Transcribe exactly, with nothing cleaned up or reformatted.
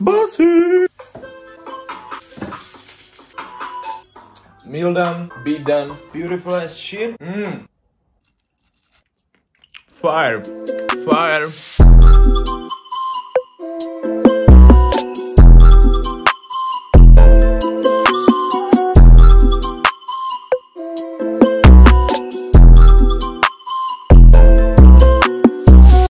basi. Meal done, be done, beautiful as shit. Mmm. Fire, fire.